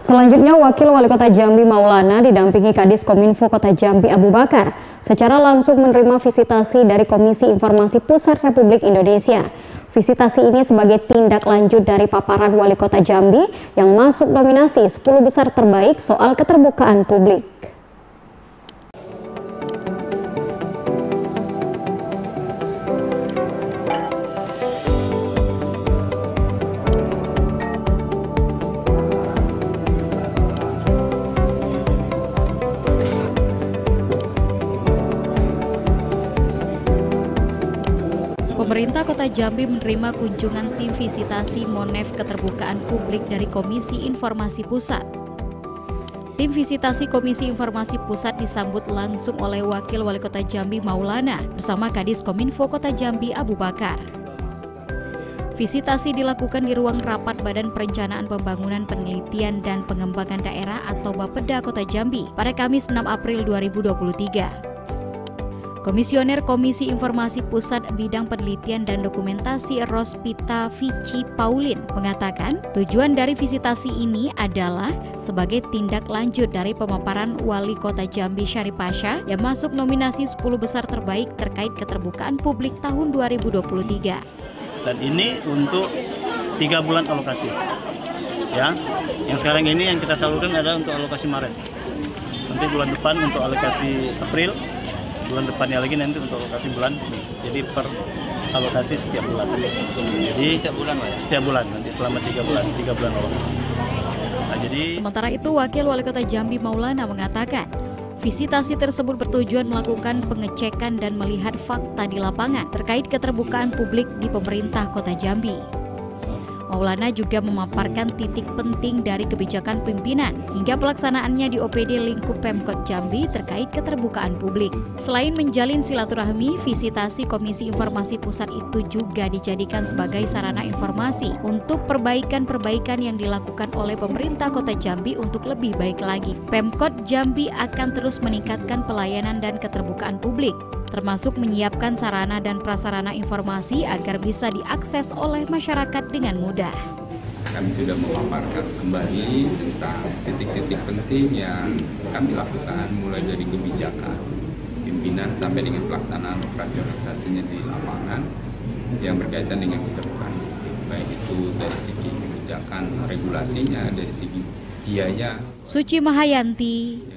Selanjutnya, Wakil Wali Kota Jambi Maulana didampingi Kadis Kominfo Kota Jambi Abu Bakar secara langsung menerima visitasi dari Komisi Informasi Pusat Republik Indonesia. Visitasi ini sebagai tindak lanjut dari paparan Wali Kota Jambi yang masuk nominasi 10 besar terbaik soal keterbukaan publik. Pemerintah Kota Jambi menerima kunjungan tim visitasi Monef Keterbukaan Publik dari Komisi Informasi Pusat. Tim visitasi Komisi Informasi Pusat disambut langsung oleh Wakil Wali Kota Jambi Maulana bersama Kadis Kominfo Kota Jambi Abu Bakar. Visitasi dilakukan di ruang rapat Badan Perencanaan Pembangunan Penelitian dan Pengembangan Daerah atau Bapeda Kota Jambi pada Kamis 6 April 2023. Komisioner Komisi Informasi Pusat Bidang Penelitian dan Dokumentasi Rospita Vici Paulin mengatakan tujuan dari visitasi ini adalah sebagai tindak lanjut dari pemaparan Wali Kota Jambi Syarif Pasha yang masuk nominasi 10 besar terbaik terkait keterbukaan publik tahun 2023. Dan ini untuk 3 bulan alokasi. Ya, yang sekarang ini yang kita salurkan adalah untuk alokasi Maret. Nanti bulan depan untuk alokasi April. Bulan depannya lagi nanti untuk alokasi bulan, jadi per alokasi setiap bulan. Jadi setiap bulan nanti selama 3 bulan alokasi. Nah, sementara itu Wakil Wali Kota Jambi Maulana mengatakan visitasi tersebut bertujuan melakukan pengecekan dan melihat fakta di lapangan terkait keterbukaan publik di pemerintah Kota Jambi. Maulana juga memaparkan titik penting dari kebijakan pimpinan hingga pelaksanaannya di OPD lingkup Pemkot Jambi terkait keterbukaan publik. Selain menjalin silaturahmi, visitasi Komisi Informasi Pusat itu juga dijadikan sebagai sarana informasi untuk perbaikan-perbaikan yang dilakukan oleh pemerintah Kota Jambi untuk lebih baik lagi. Pemkot Jambi akan terus meningkatkan pelayanan dan keterbukaan publik, termasuk menyiapkan sarana dan prasarana informasi agar bisa diakses oleh masyarakat dengan mudah. Kami sudah memaparkan kembali tentang titik-titik penting yang kami lakukan, mulai dari kebijakan pimpinan sampai dengan pelaksanaan operasi organisasinya di lapangan yang berkaitan dengan keterbukaan, baik itu dari segi kebijakan regulasinya, dari segi biaya. Suci Mahayanti,